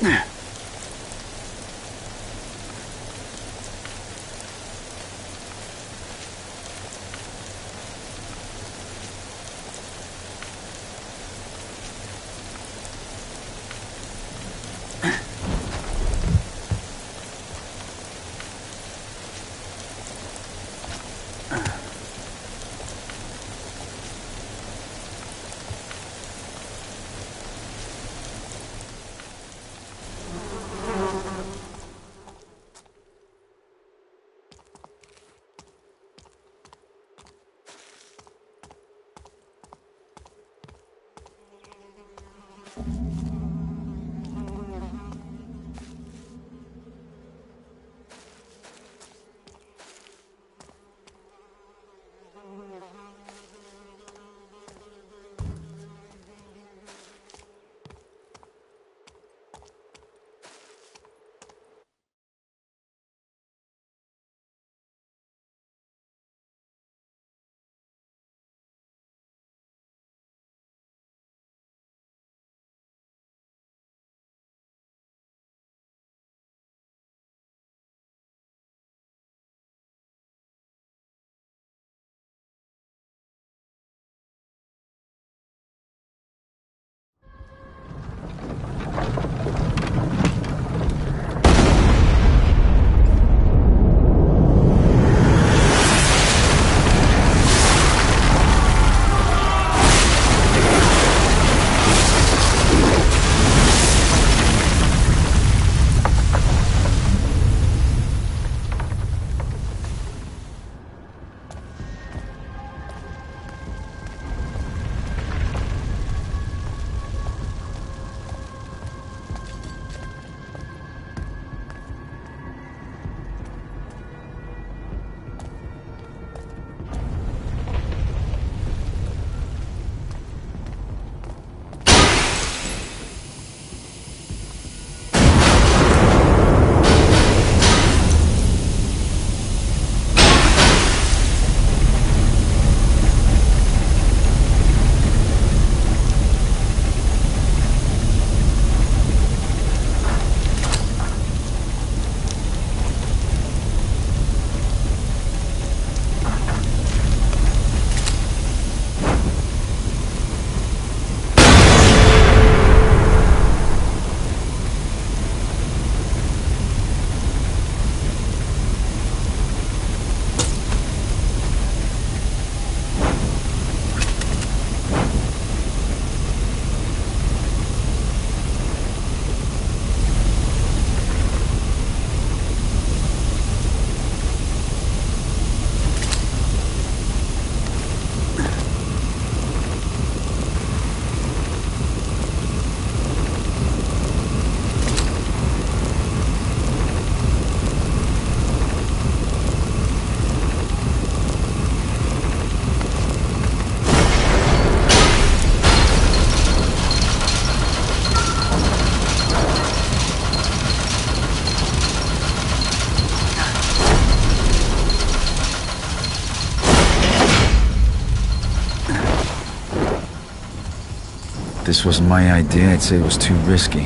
this wasn't my idea, I'd say it was too risky.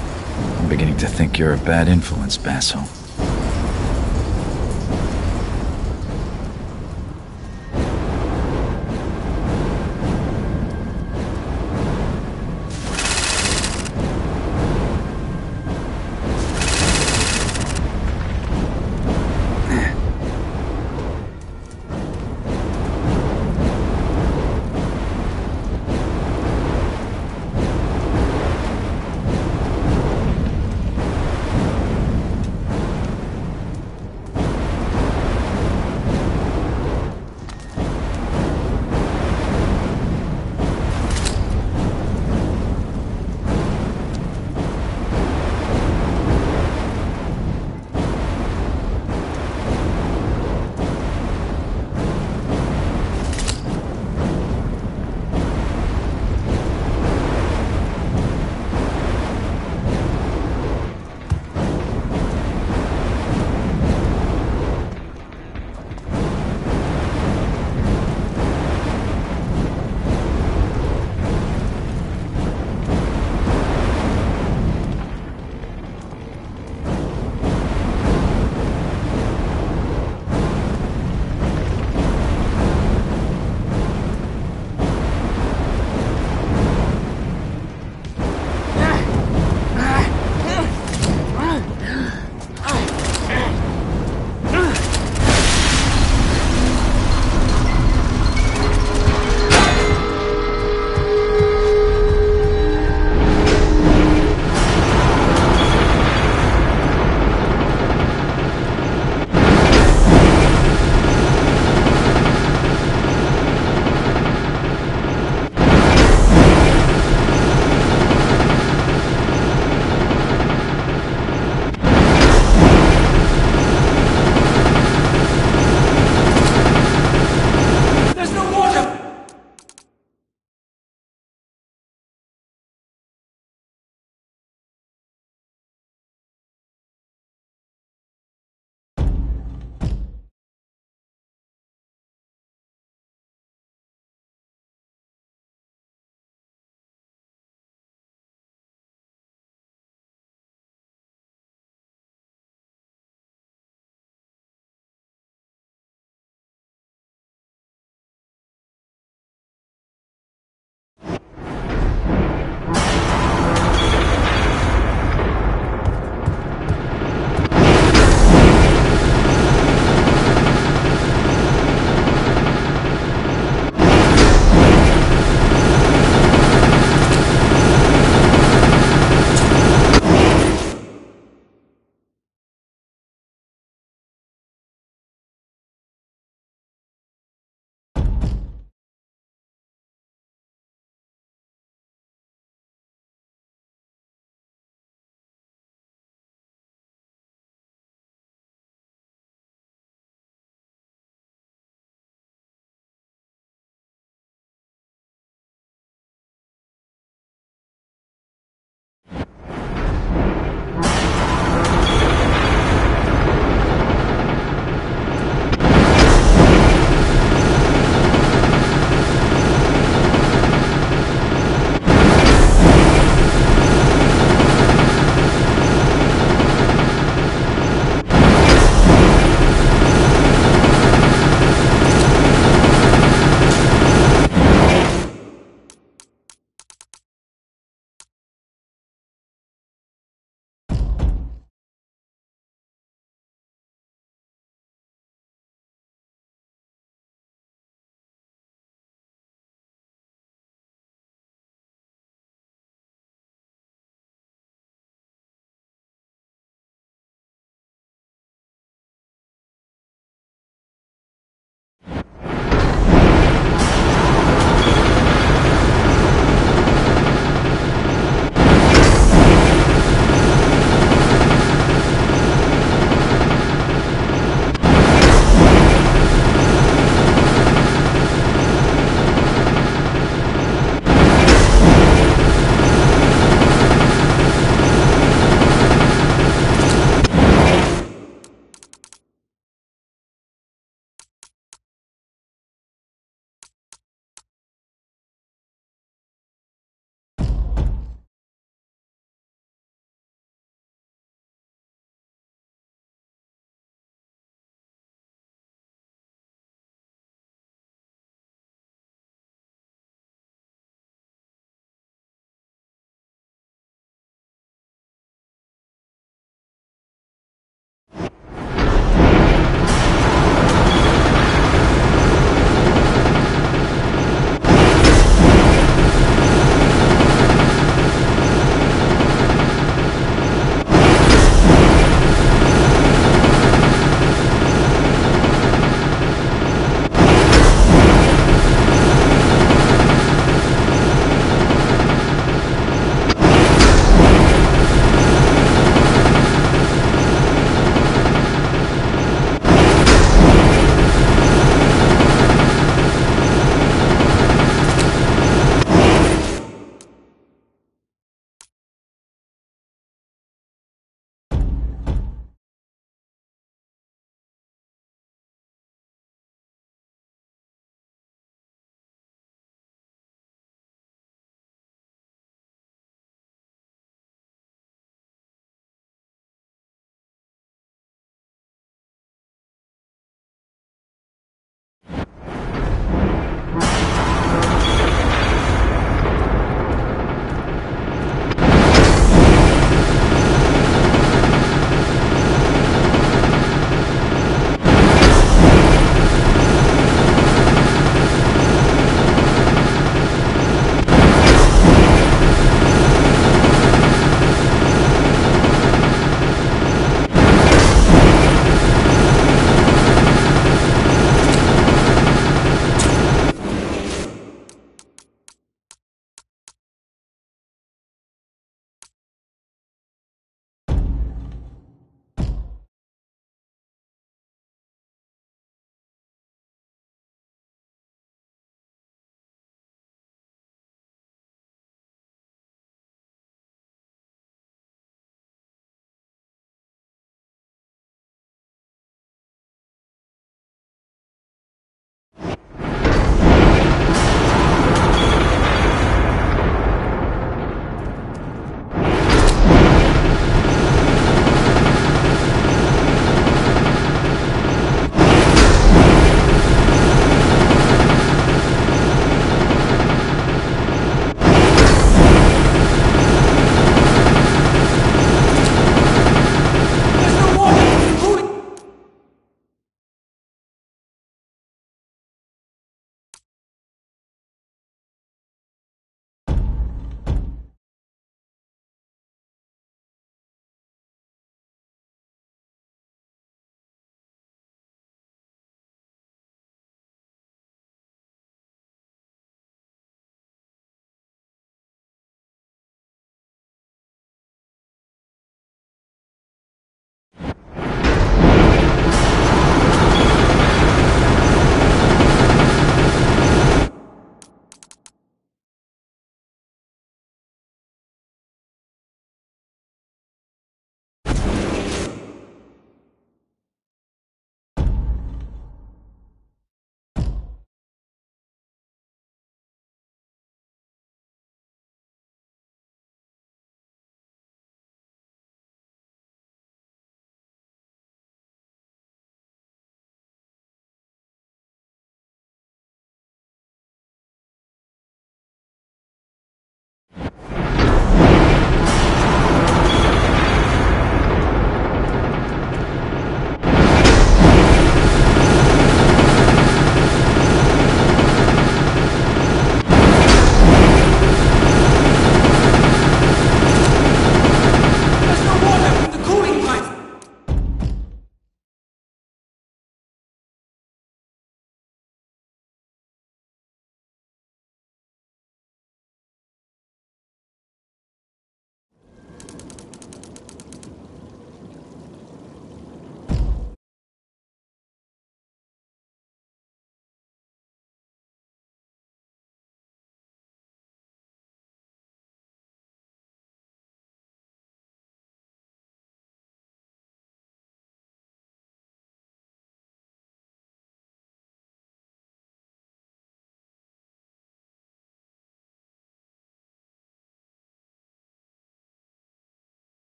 I'm beginning to think you're a bad influence, Basso.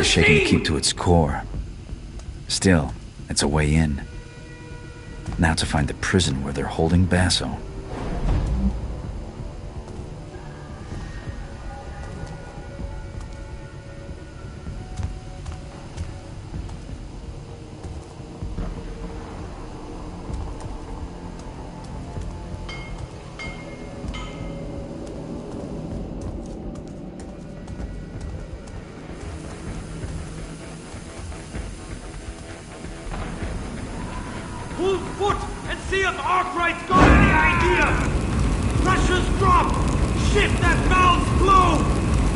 shaken to keep to its core. Still, it's a way in. Now to find the prison where they're holding Basso. Hold foot and see if Arkwright's got any idea! Pressure's dropped! Shift that valve's blow!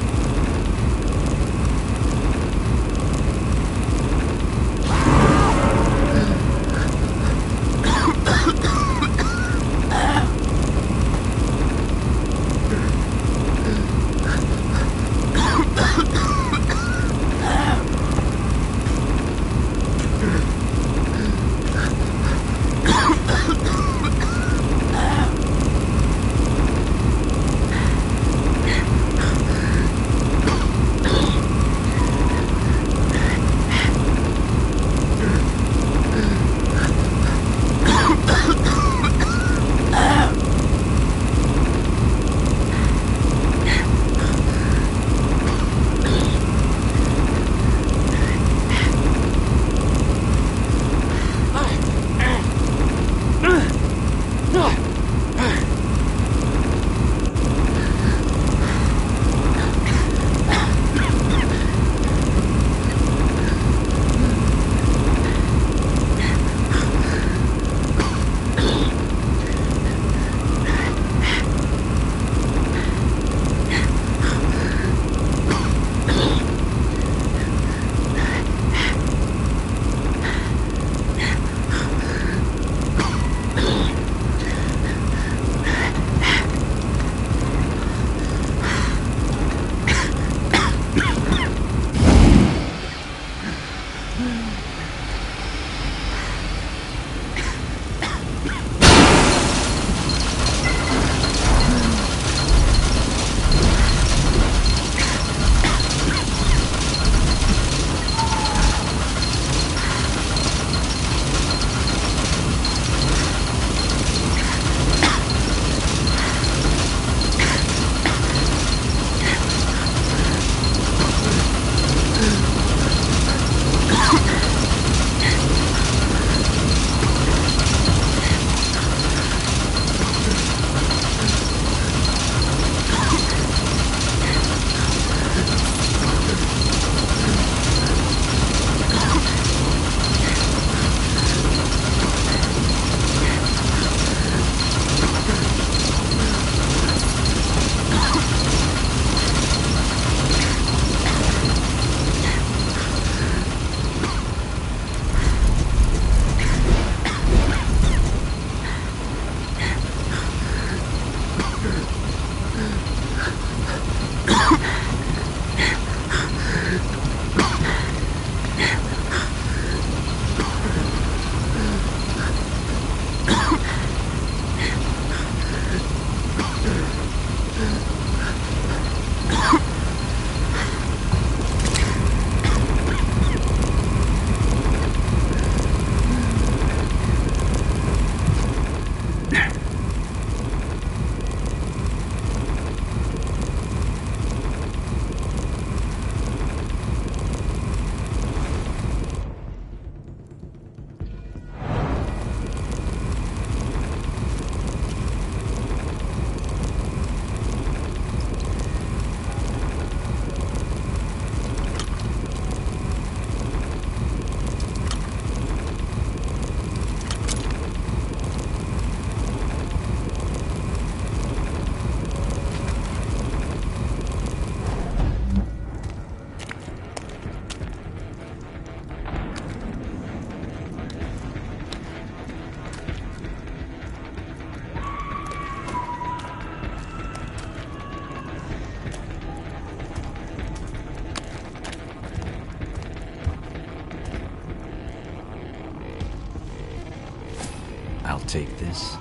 I'll take this.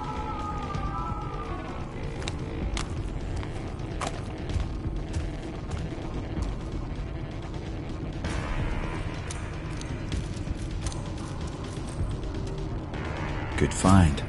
Good find.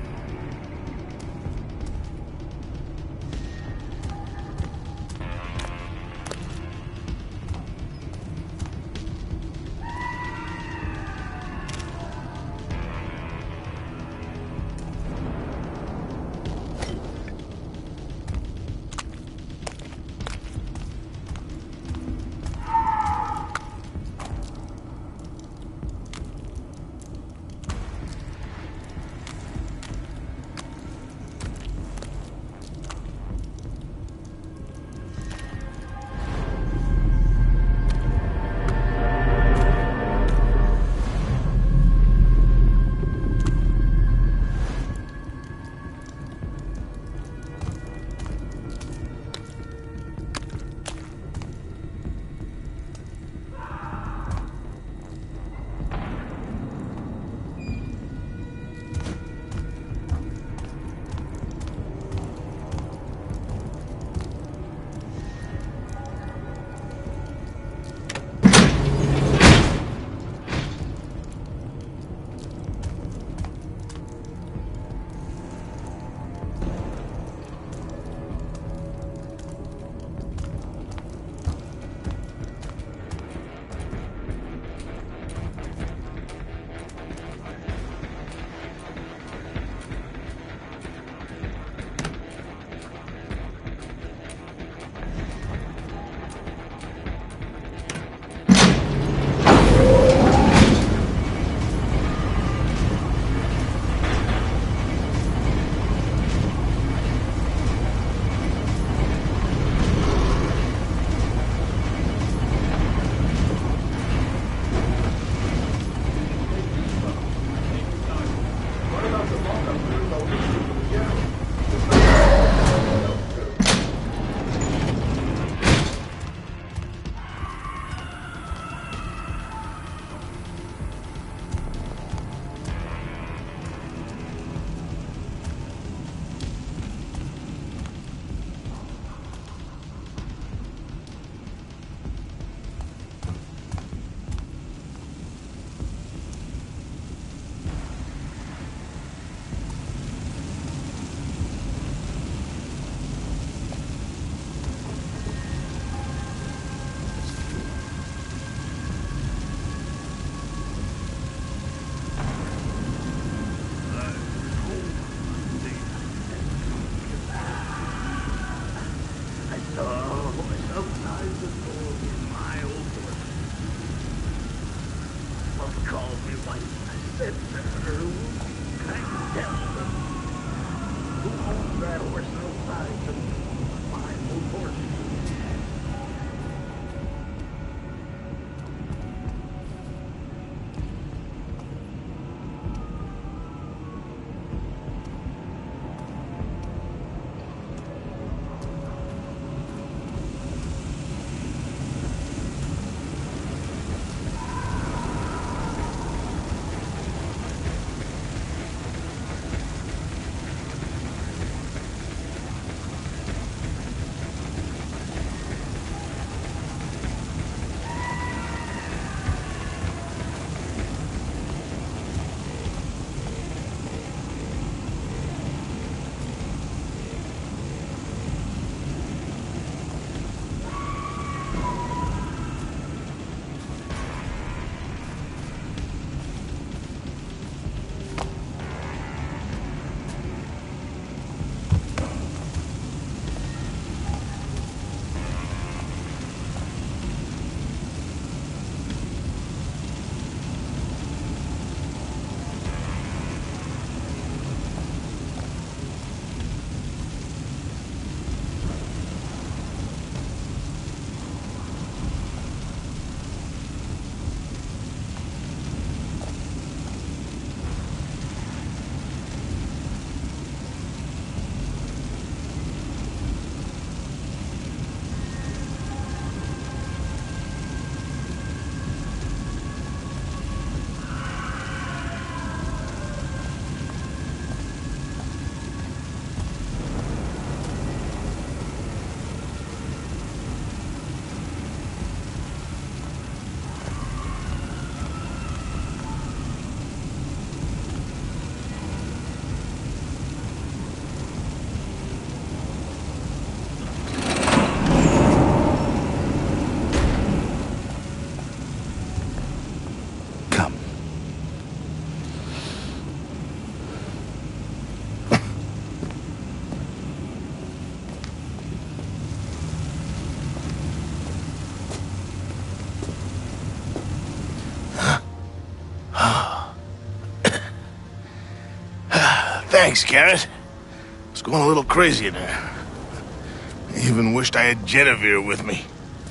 Thanks, Garrett. I was going a little crazy in there. I even wished I had Genevieve with me.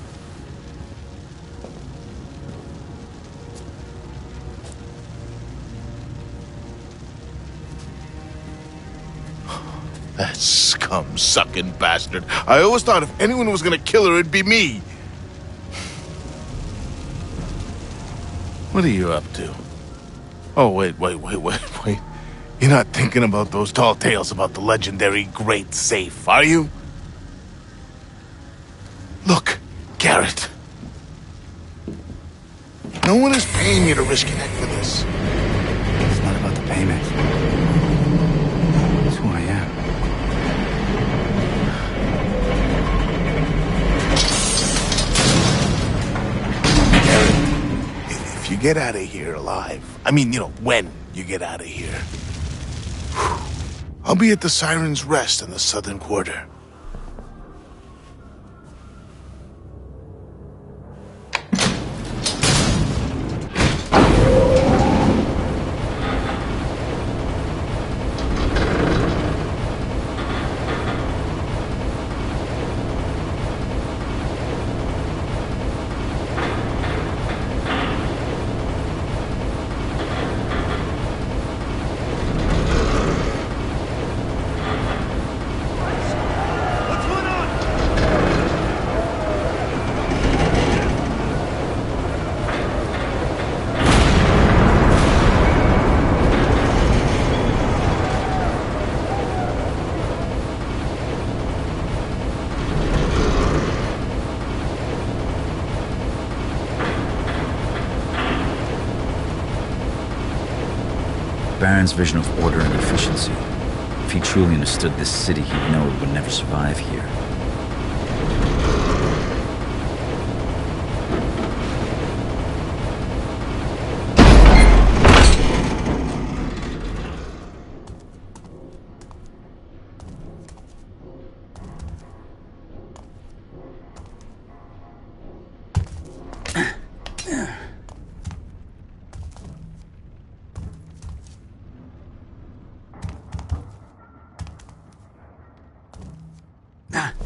That scum-sucking bastard. I always thought if anyone was gonna kill her, it'd be me. What are you up to? Oh, wait. You're not thinking about those tall tales about the legendary Great Safe, are you? Look, Garrett. No one is paying you to risk your neck for this. It's not about the payment. It's who I am. If you get out of here alive, I mean, when you get out of here, I'll be at the Siren's Rest in the Southern Quarter. Baron's vision of order and efficiency. If he truly understood this city, he'd know it would never survive here. Ah.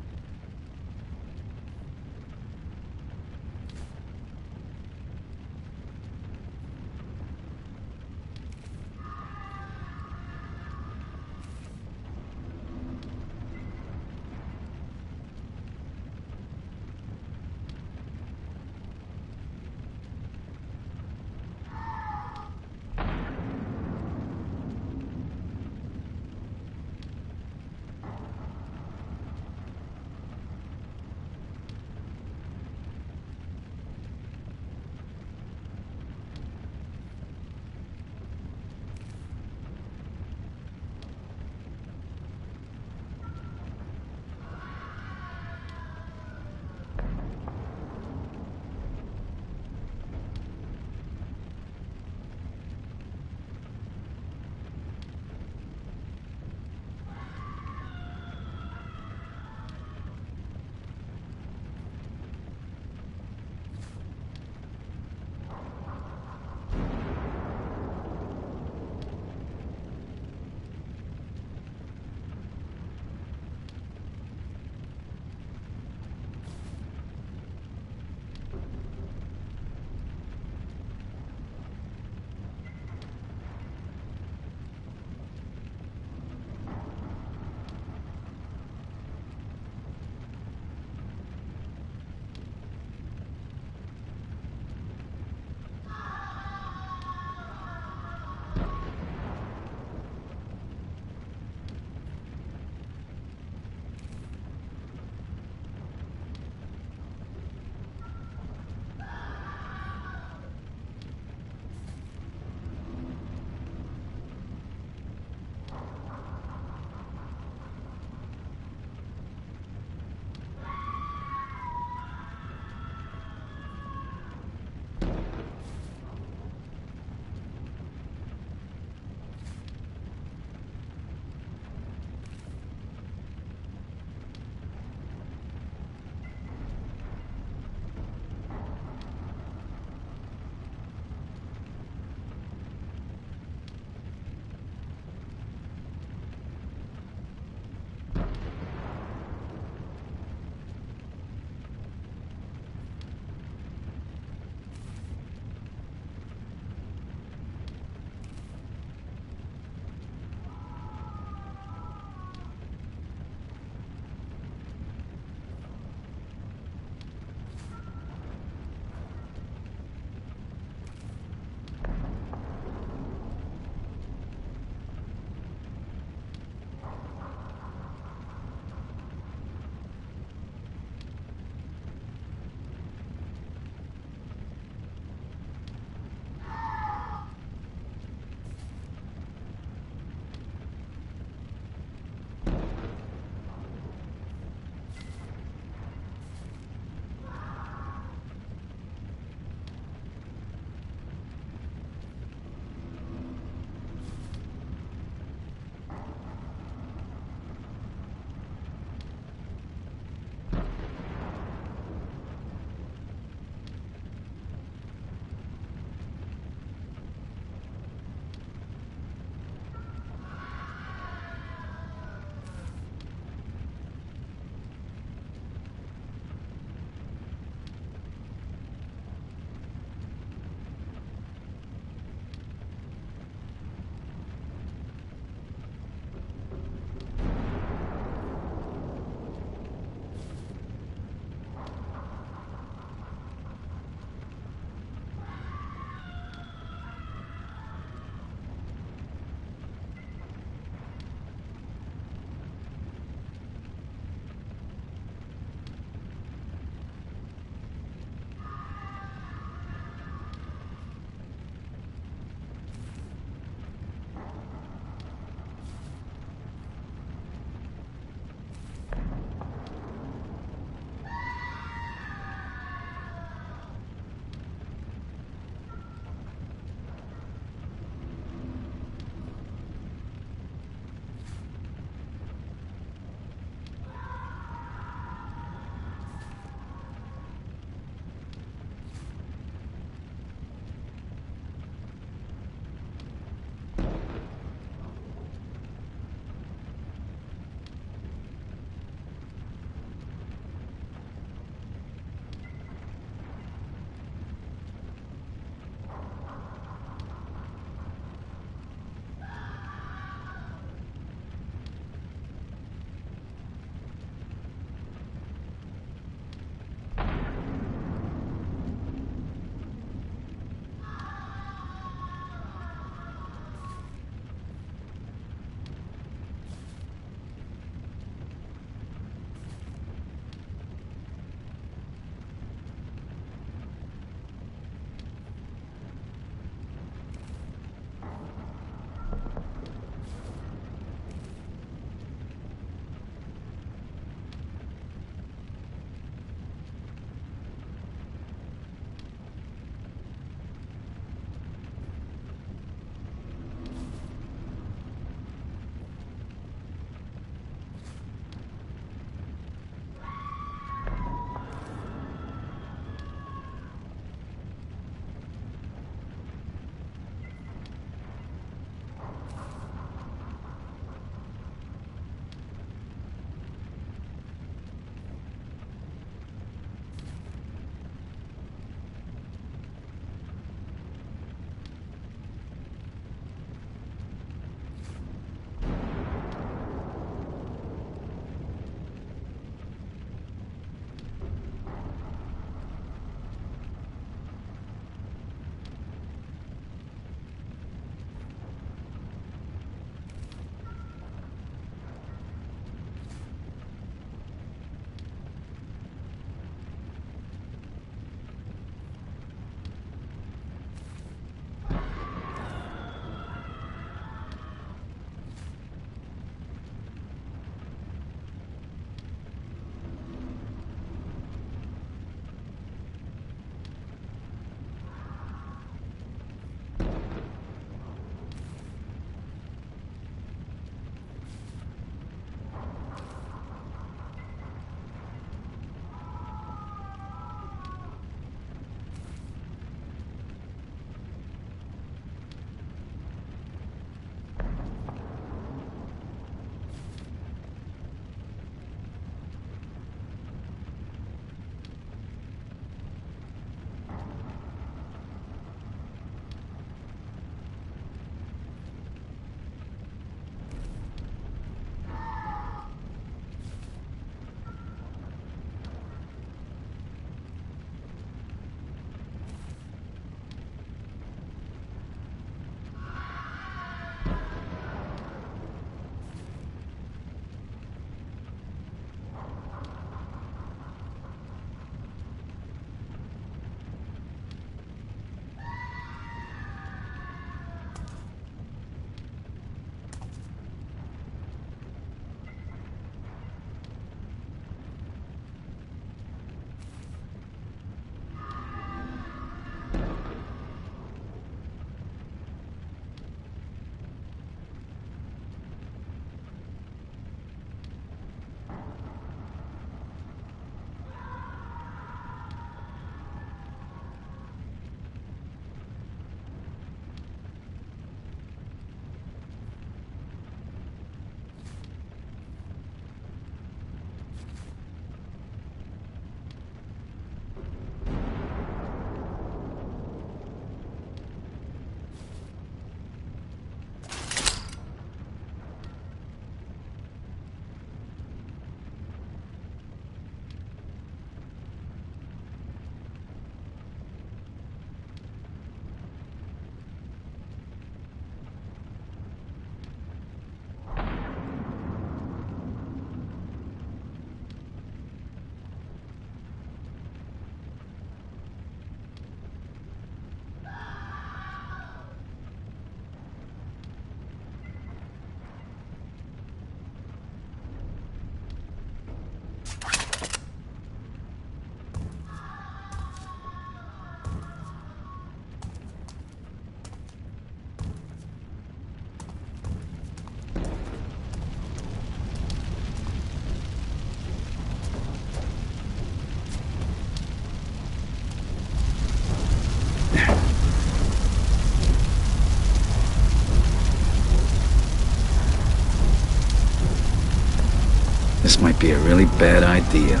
This might be a really bad idea.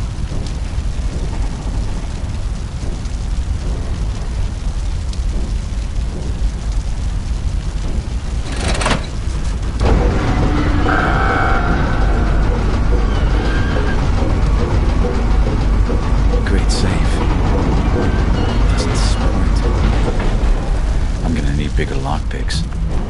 Great save. Doesn't support. I'm gonna need bigger lockpicks.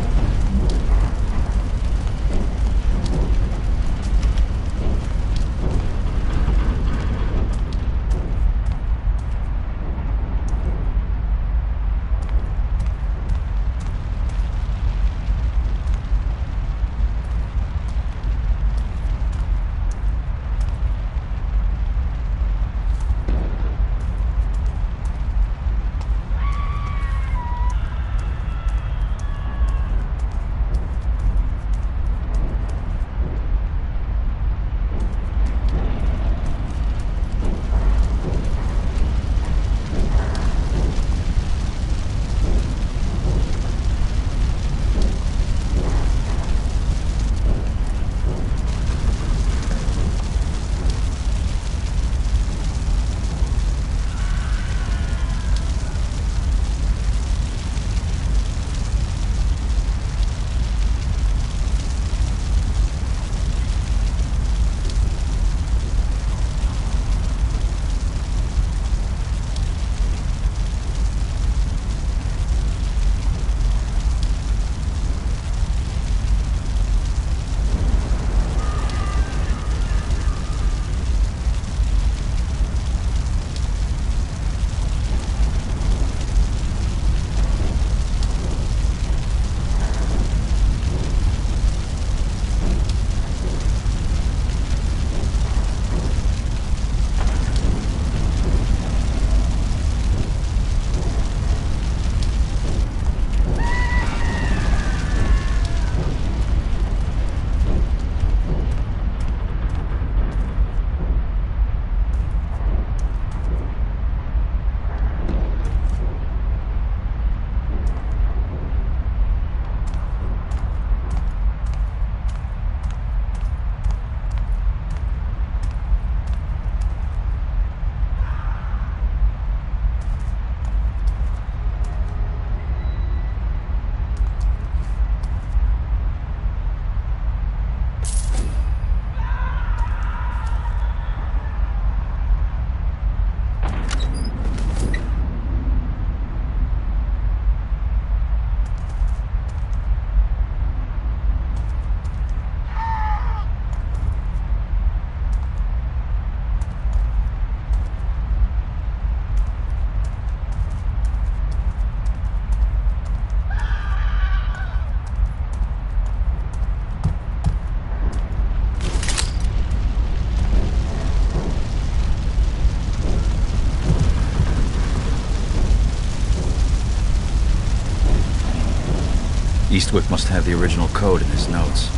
Eastwick must have the original code in his notes.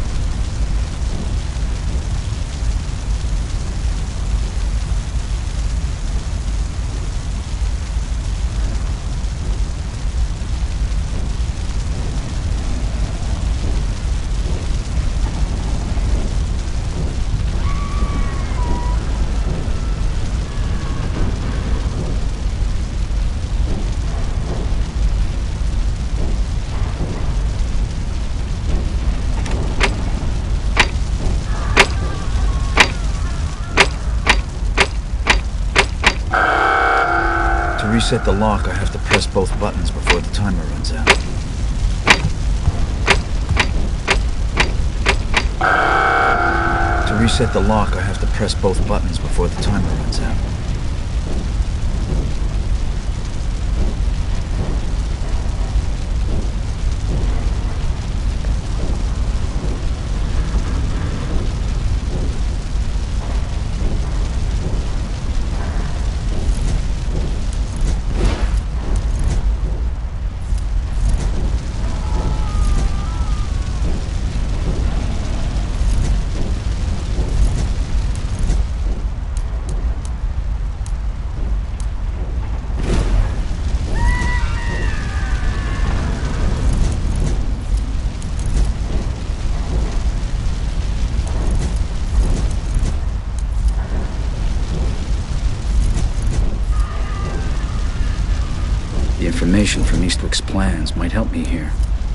To reset the lock, I have to press both buttons before the timer runs out. To reset the lock, I have to press both buttons before the timer runs out. information from Eastwick's plans might help me here.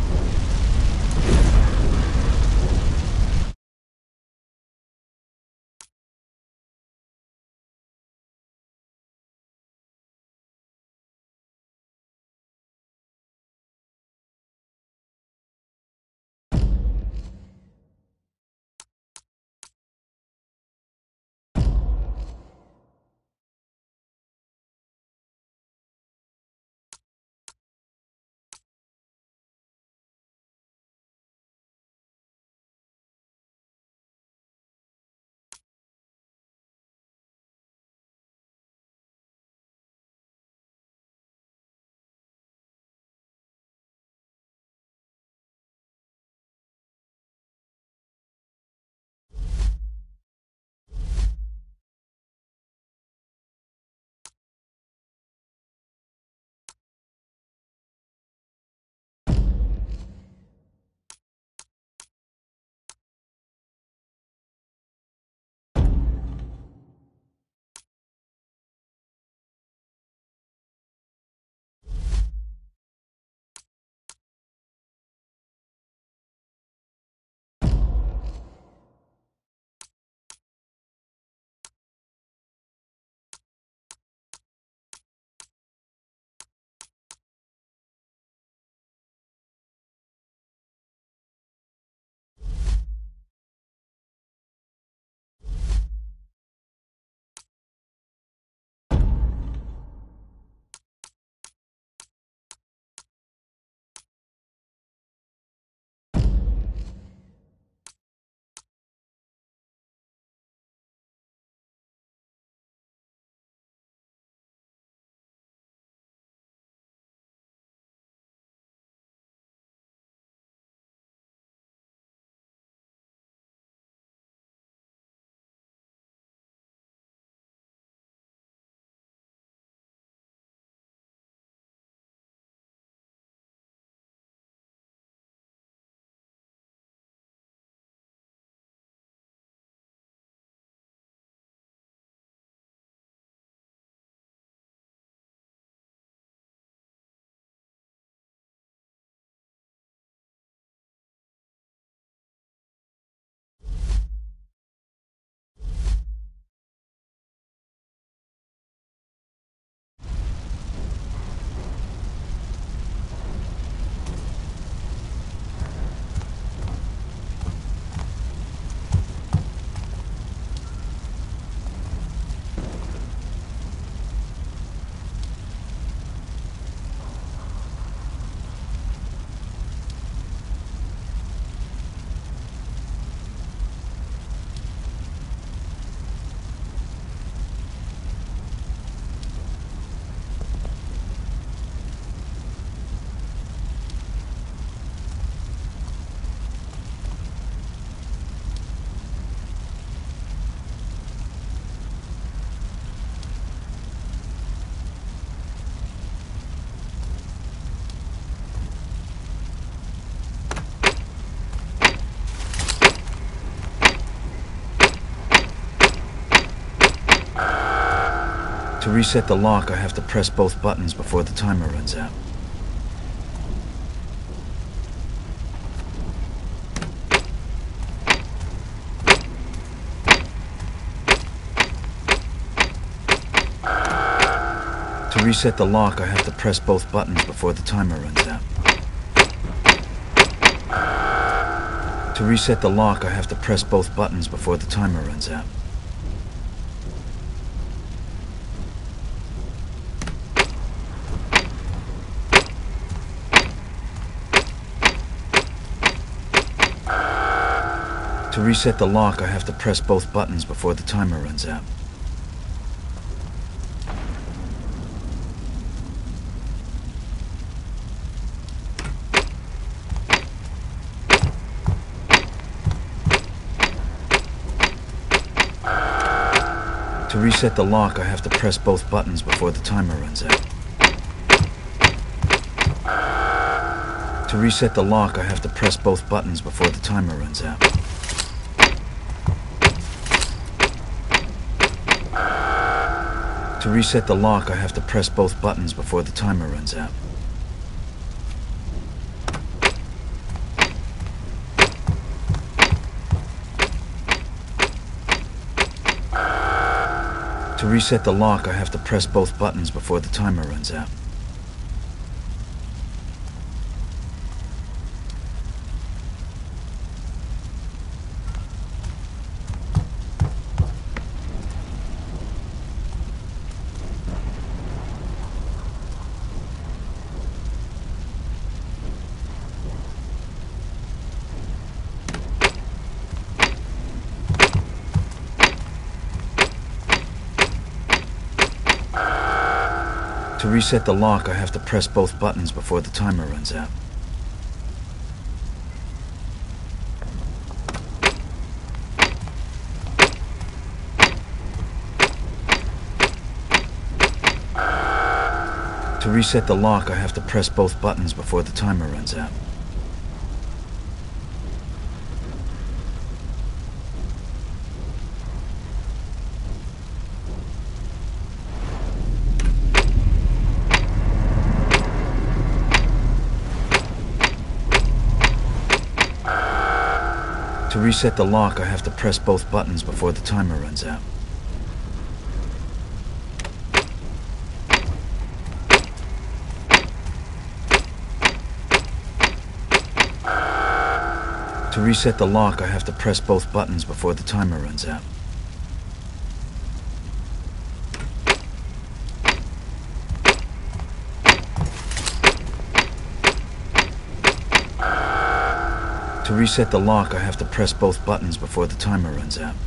To reset the lock, I have to press both buttons before the timer runs out. To reset the lock, I have to press both buttons before the timer runs out. To reset the lock, I have to press both buttons before the timer runs out. To reset the lock, I have to press both buttons before the timer runs out. To reset the lock, I have to press both buttons before the timer runs out. To reset the lock, I have to press both buttons before the timer runs out. To To reset the lock, I have to press both buttons before the timer runs out. To reset the lock, I have to press both buttons before the timer runs out. To reset the lock, I have to press both buttons before the timer runs out. To reset the lock, I have to press both buttons before the timer runs out. To reset the lock, I have to press both buttons before the timer runs out. To reset the lock, I have to press both buttons before the timer runs out. To reset the lock, I have to press both buttons before the timer runs out.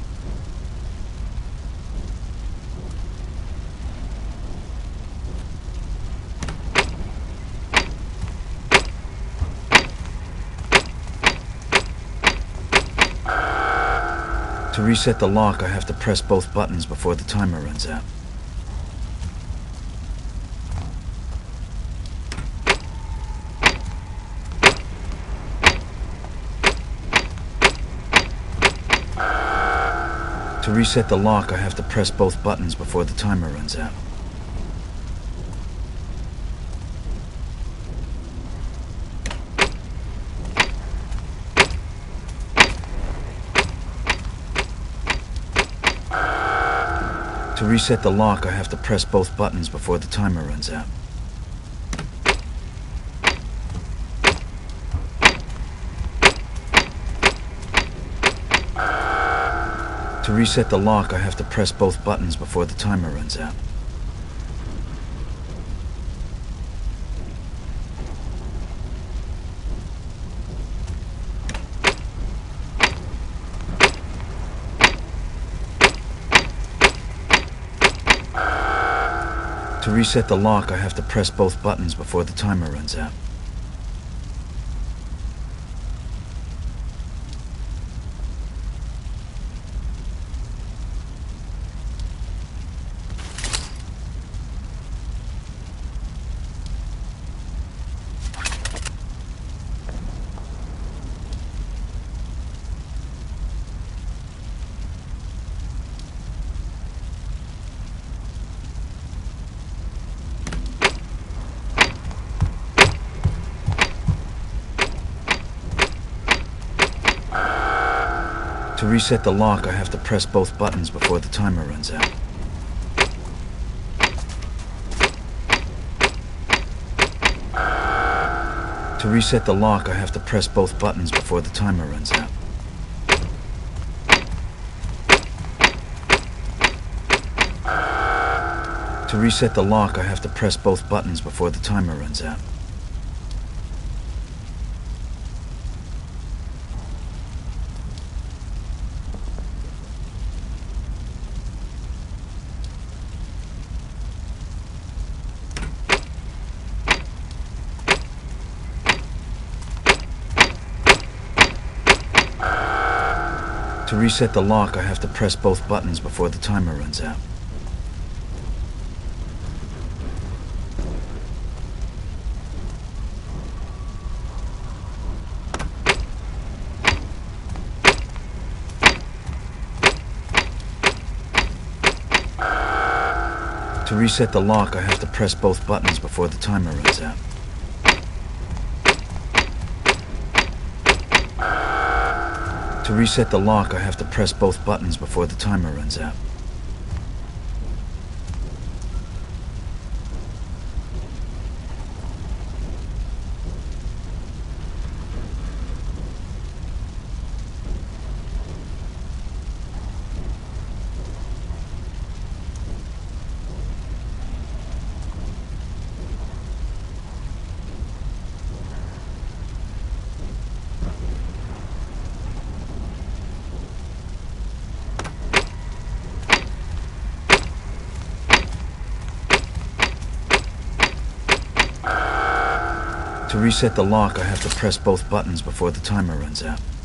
To reset the lock, I have to press both buttons before the timer runs out. To reset the lock, I have to press both buttons before the timer runs out. To reset the lock, I have to press both buttons before the timer runs out. To reset the lock, I have to press both buttons before the timer runs out. To reset the lock, I have to press both buttons before the timer runs out. To reset the lock, I have to press both buttons before the timer runs out. To reset the lock, I have to press both buttons before the timer runs out. To reset the lock, I have to press both buttons before the timer runs out. To reset the lock, I have to press both buttons before the timer runs out. To reset the lock, I have to press both buttons before the timer runs out. To reset the lock, I have to press both buttons before the timer runs out. To reset the lock, I have to press both buttons before the timer runs out.